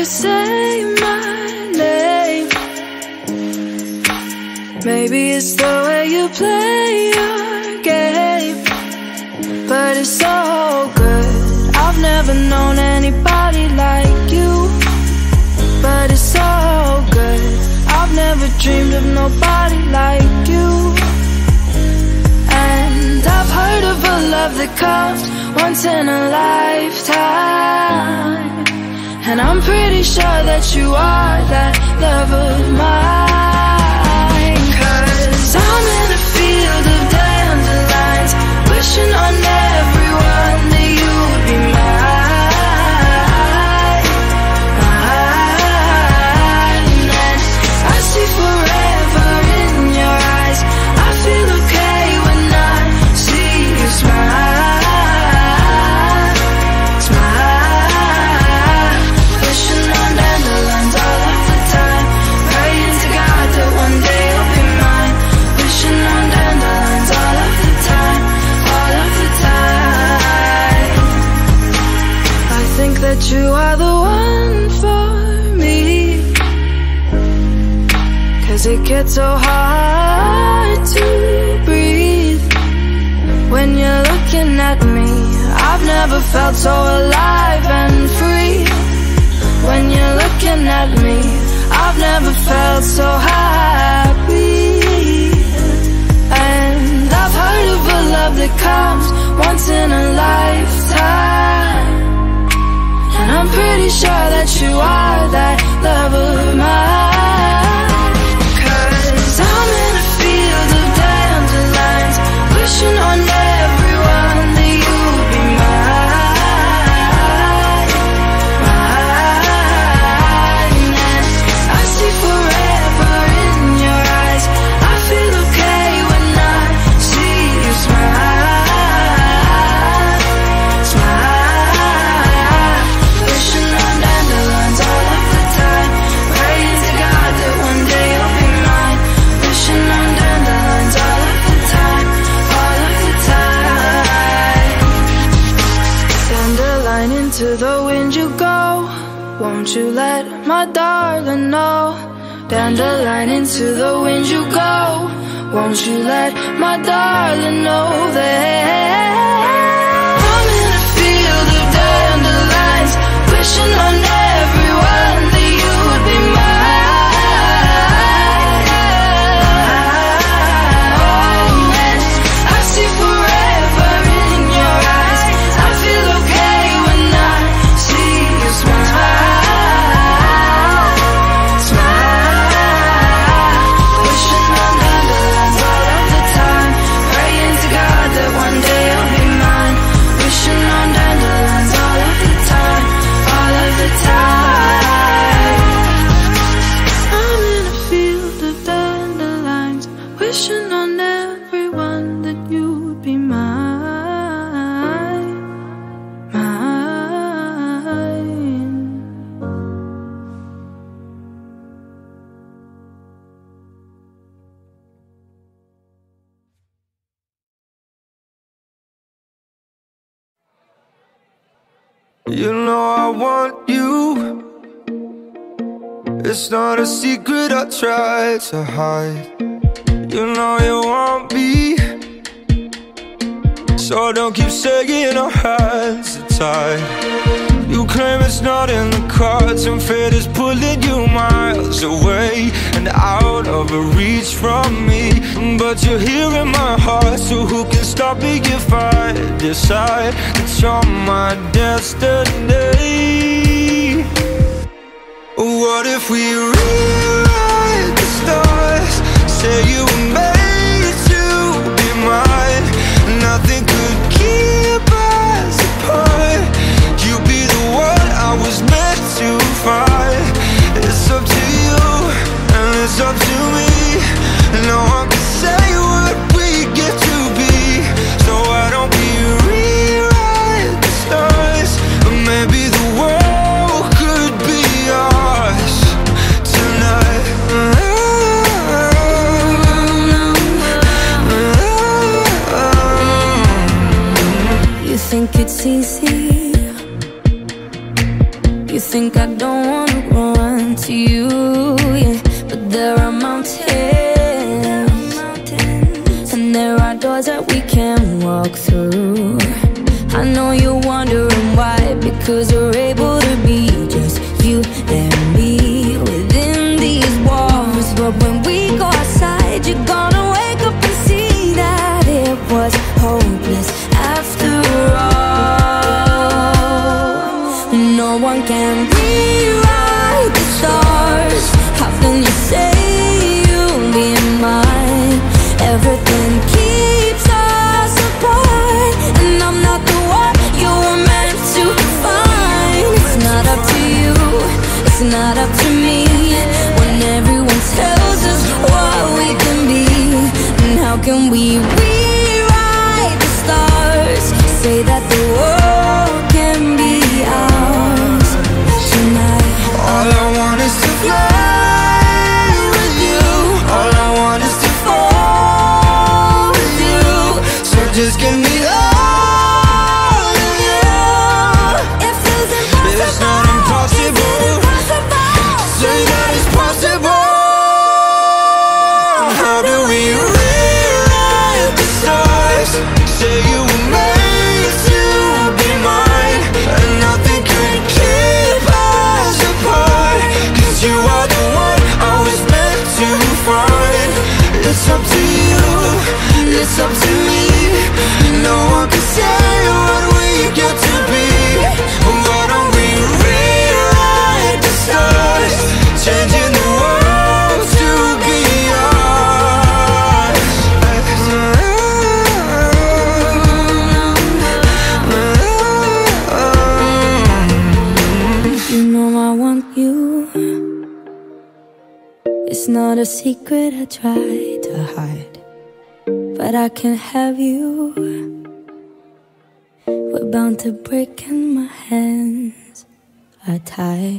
say my name. Maybe it's the way you play your game, but it's so good. I've never known anybody like you, but it's so good. I've never dreamed of nobody like you. And I've heard of a love that comes once in a lifetime, and I'm pretty sure that you are that love of mine. 'Cause I'm in a field of dandelions, wishing on everyone that you would be mine, mine. And I see forever in your eyes. I feel okay when I see you smile, smile. Wishing on dandelions all of the time, praying to God that one day you'll be mine. Wishing on dandelions all of the time, all of the time. I think that you are the one for me, 'cause it gets so hard to breathe when you're looking at me. I've never felt so alive and free. When you're looking at me, I've never felt so happy. And I've heard of a love that comes once in a lifetime, and I'm pretty sure that you are that love of mine. 'Cause I'm in a field of dandelions, wishing on everyone that you would be mine, mine. And I see forever in your eyes. I feel okay when I see you smile, smile. Wishing on dandelions all of the time, praying to God that one day you'll be mine. Wishing on dandelions all of the time, all of the time. Dandelion, into the wind you go, won't you let my darling know? Dandelion, into the wind you go, won't you let my darling know that I'm in a field of dandelions, wishing on everyone that you would be mine. And I see forever in your eyes. I feel okay when I see you smile, smile. Wishing on dandelions all of the time, praying to God that one day you'll be mine. Wishing on dandelions all of the time, all of the time. I'm in a field of dandelions, wishing on everyone that you would be mine, mine. You know I want you. It's not a secret I try to hide. You know you want me, so don't keep saying our hands are tied. You claim it's not in the cards, and fate is pulling you miles away and out of reach from me. But you're here in my heart, so who can stop me if I decide that you're my destiny? What if we rewrite the stars, say you were made to be mine? Nothing could keep us apart. You be the one I was meant to find. It's up to you and it's up to me. No one can say what we get to be, so why don't we rewrite the stars? Maybe the world could be ours tonight. You think it's easy? You think I don't wanna to you, yeah. But there are mountains, and there are doors that we can walk through. I know you're wondering why, because we're able to be just you and me within these walls. But when we go outside, you're gonna wake up and see that it was hopeless after all. No one can rewrite the stars. How can you say you'll be mine? Everything keeps us apart, and I'm not the one you were meant to find. It's not up to you, it's not up to me, when everyone tells us what we can be. And how can we rewrite the stars? Say that the world can be ours tonight. All I want is to fly with you. All I want is to fall with you. So just give me all of you. It feels impossible. It's not impossible. Say that it's possible. How do we rewrite the stars? Say you were made to be mine, and nothing could keep us apart. 'Cause you are the one I was meant to find. It's up to you, it's up to me. No one can say what we get to be. Why don't we rewrite the stars, changing the world to be ours? You know I want you. It's not a secret I try to hide, but I can't have you. We're bound to break and my hands are tied.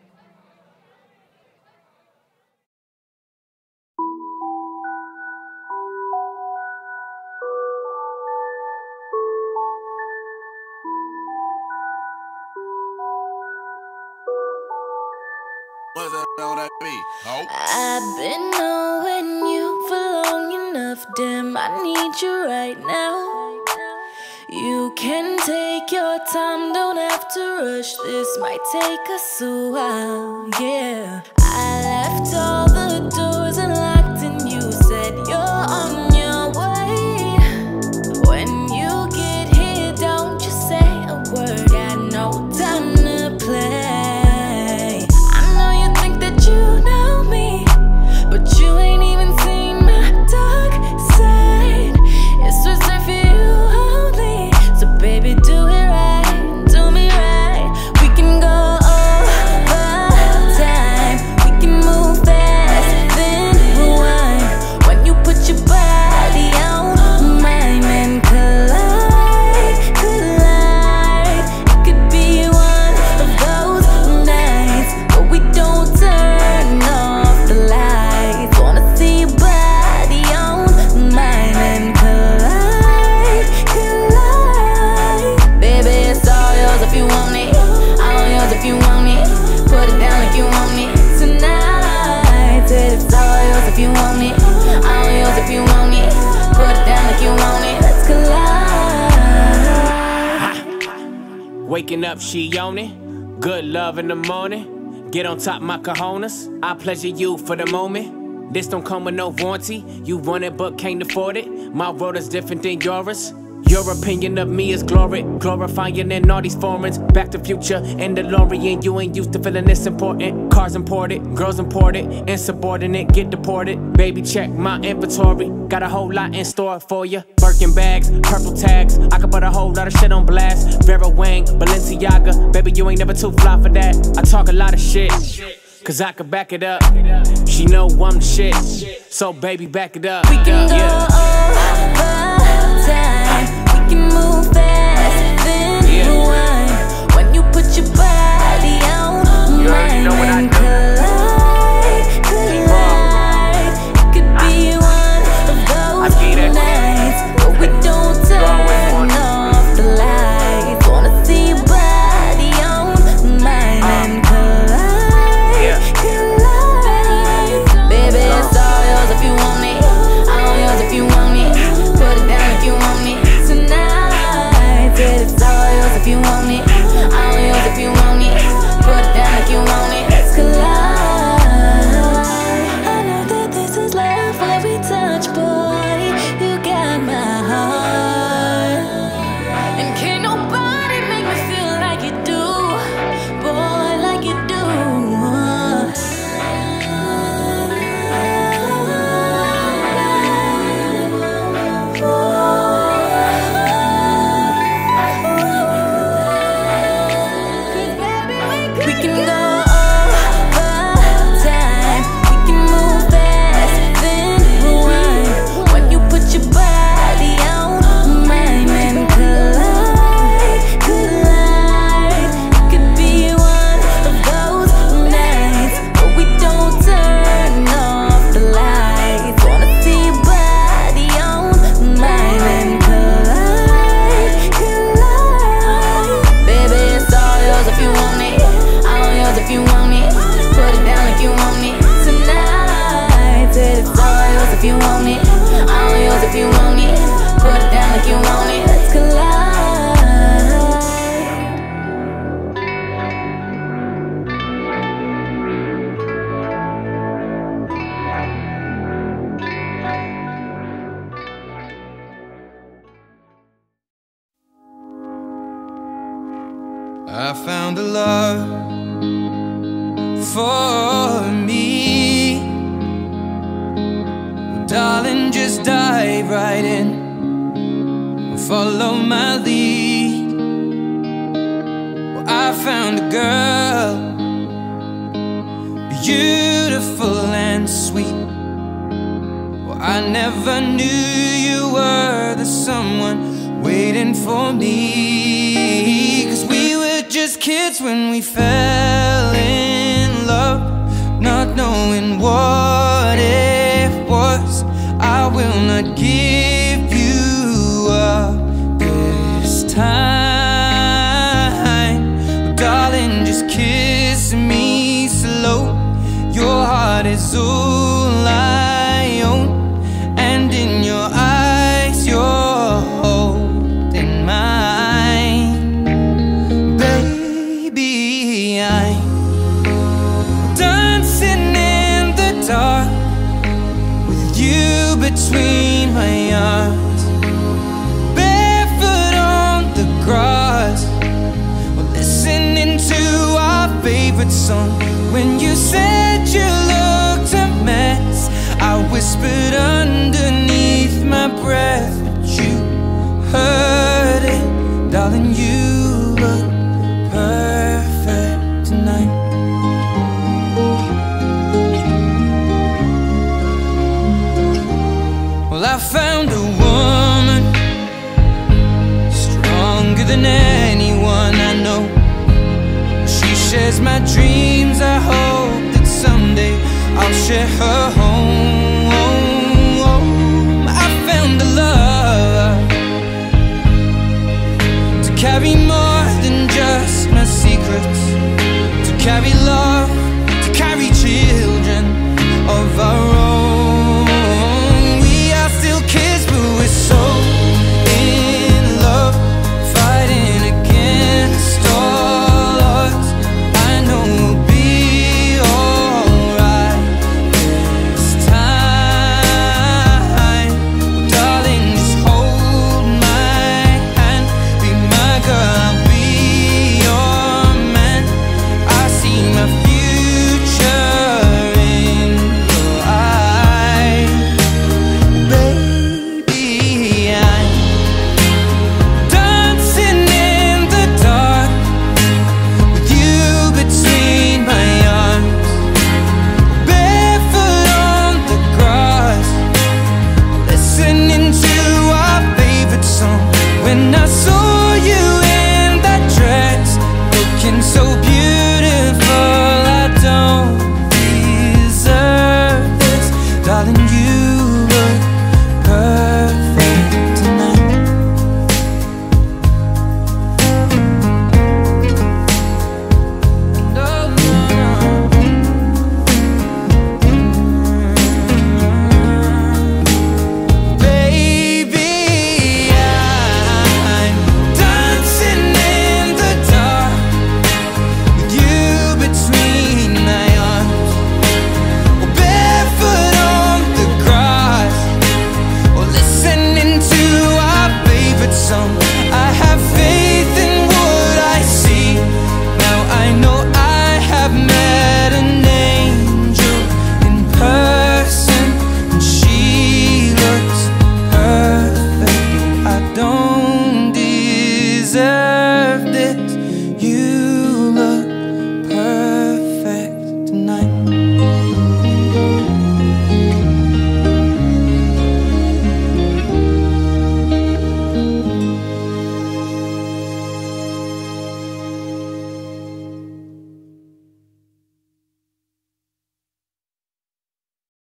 What's that on that beat? Oh. I've been knowing you for long enough, damn, I need you right now. You can take your time, don't have to rush, this might take us a while, yeah. I left all the doors unlocked and you said you're on your way. When you get here, don't you say a word, got no time to play. I know you think that you know me, but you ain't even seen my dark side. It's reserved for you only, so baby do it right, do me right. We can go over time, we can move fast, then rewind. When you put your body on mine and collide, collide. It could be one of those nights where we don't turn off the lights. Wanna see your body on mine and collide, collide. Baby, it's all yours if you want it, all yours if you want it. Put it down if you want it tonight. Said it's all yours if you want it, all yours if you want it. Put it down if you want it, let's collide. Waking up, she on it. Good love in the morning. Get on top my cojones. I pleasure you for the moment. This don't come with no warranty. You want it but can't afford it. My world is different than yours. Your opinion of me is glory, glorifying in all these foreigns. Back to Future and DeLorean, you ain't used to feeling this important. Cars imported, girls imported, insubordinate, get deported. Baby, check my inventory, got a whole lot in store for you. Birkin bags, purple tags, I could put a whole lot of shit on blast. Vera Wang, Balenciaga, baby, you ain't never too fly for that. I talk a lot of shit, cause I could back it up. She know I'm the shit, so baby, back it up. We can go over time, we can move fast, then rewind. When you put your body on mine and collide, collide. It could be one of those nights where we don't turn off the lights. Wanna see your body on mine and collide, collide. I found a love for me. Well, darling, just dive right in, follow my lead. Well, I found a girl, beautiful and sweet. Well, I never knew you were the someone waiting for me. 'Cause we were just kids when we fell in love, not knowing what it was. I will not give you up this time. Darling, just kiss me slow. Your heart is all I own, and in your eyes you're holding mine. Baby, I'm dancing in the dark with you between my arms, barefoot on the grass, listening to our favorite song. When you said you looked a mess, I whispered underneath my breath, but you heard it. Darling, you look perfect tonight. Well, I found a woman stronger than anyone I know. She shares my dreams. I hope that someday I'll share her